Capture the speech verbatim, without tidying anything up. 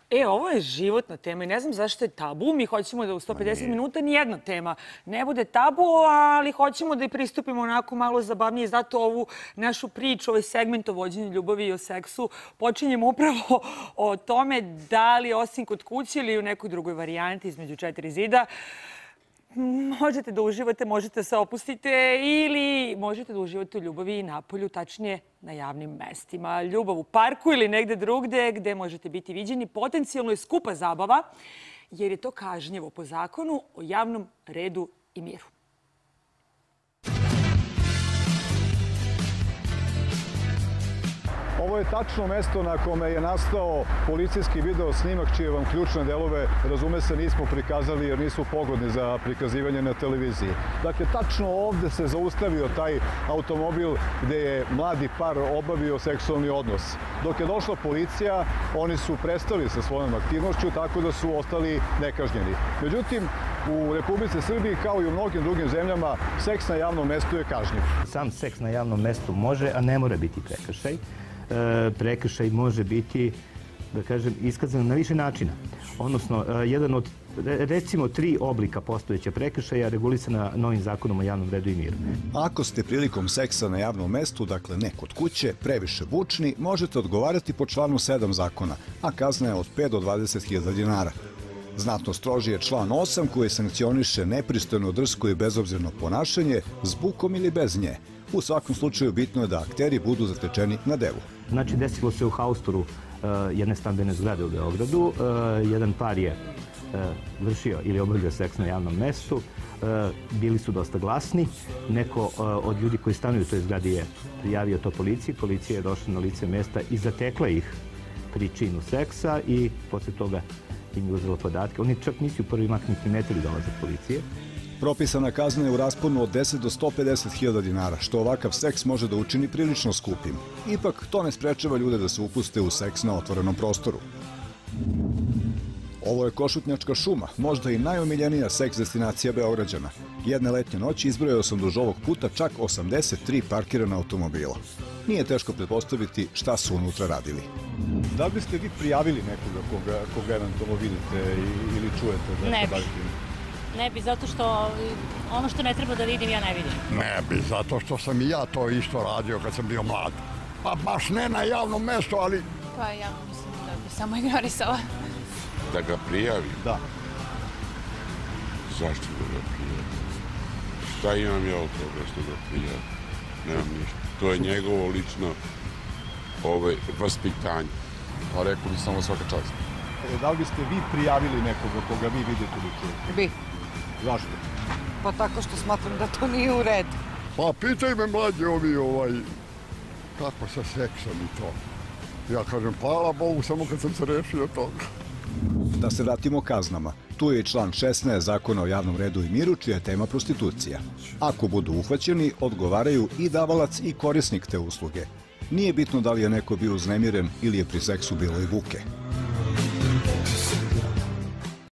E, ovo je životna tema i ne znam zašto je tabu. Mi hoćemo da u sto pedeset minuta nijedna tema ne bude tabu, ali hoćemo da i pristupimo onako malo zabavnije. Zato ovu našu priču, ovaj segment o vođenju ljubavi i o seksu počinjemo upravo o tome da li osim kod kuće ili u nekoj drugoj varijanti između četiri zida možete da uživate, možete da se opustite ili možete da uživate u ljubavi i napolju, tačnije na javnim mestima. Ljubav u parku ili negde drugde gde možete biti viđeni potencijalno je skupa zabava jer je to kažnjivo po zakonu o javnom redu i miru. Ovo je tačno mesto na kome je nastao policijski video snimak čije vam ključne delove, razume se, nismo prikazali jer nisu pogodni za prikazivanje na televiziji. Dakle, tačno ovde se zaustavio taj automobil gde je mladi par obavio seksualni odnos. Dok je došla policija, oni su prestali sa svojom aktivnošću, tako da su ostali nekažnjeni. Međutim, u Republici Srbiji, kao i u mnogim drugim zemljama, seks na javnom mestu je kažnjiv. Sam seks na javnom mestu može, a ne mora biti prekršaj. Prekršaj može biti, da kažem, iskazan na više načina. Odnosno, jedan od, recimo, tri oblika postojeća prekršaja regulisana novim zakonom o javnom redu i miru. Ako ste prilikom seksa na javnom mestu, dakle ne kod kuće, previše bučni, možete odgovarati po članu sedam zakona, a kazna je od pet do dvadeset hiljada dinara. Znatno stroži je član osam koji sankcioniše nepristojno, drsko i bezobzirno ponašanje s bukom ili bez nje. U svakom slučaju bitno je da akteri budu zatečeni na delu. Znači, desilo se u haustoru jedne stambene zgrade u Beogradu. Jedan par je vršio ili obavljao seks na javnom mestu. Bili su dosta glasni. Neko od ljudi koji stanuju u toj zgradi je prijavio to policiji. Policija je došla na lice mesta i zatekla ih pri činu seksa i posle toga im je uzela podatke. Oni čak nisu u prvi mah ni primetili dolazak policije. Propisana kazna je u rasponu od deset do sto pedeset hiljada dinara, što ovakav seks može da učini prilično skupim. Ipak, to ne sprečava ljude da se upuste u seks na otvorenom prostoru. Ovo je Košutnjačka šuma, možda i najomiljenija seks destinacija Beograđana. Jedne letnje noći izbrojao sam duž ovog puta čak osamdeset tri parkirana automobila. Nije teško pretpostaviti šta su unutra radili. Da li biste vi prijavili nekoga koga, koga eventualno vidite ili čujete? Ne bi. Ne bi, zato što ono što ne treba da vidim, ja ne vidim. Ne bi, zato što sam i ja to isto radio kad sam bio mlad. Pa baš ne na javnom mestu, ali... Pa ja mislim da bi samo ignorisala. Da ga prijavi? Da. Zašto da ga prijavi? Šta imam ja od toga što ga prijavi? Nemam ništa. To je njegovo lično ovaj, vaspitanje. Pa rekao bi samo svaka čast. Da li biste vi prijavili nekoga koga vi vidite da čujete? Bi. Zašto? Pa tako što smatram da to nije u redu. Pa pitaj me mlađi ovi ovaj, kako sa seksom i to. Ja kažem, hvala Bogu, samo kad sam se rešio toga. Da se vratimo kaznama. Tu je i član šesnaest Zakona o javnom redu i miru, čija je tema prostitucija. Ako budu uhvaćeni, odgovaraju i davalac i korisnik te usluge. Nije bitno da li je neko bio uznemiren ili je pri seksu bilo i buke.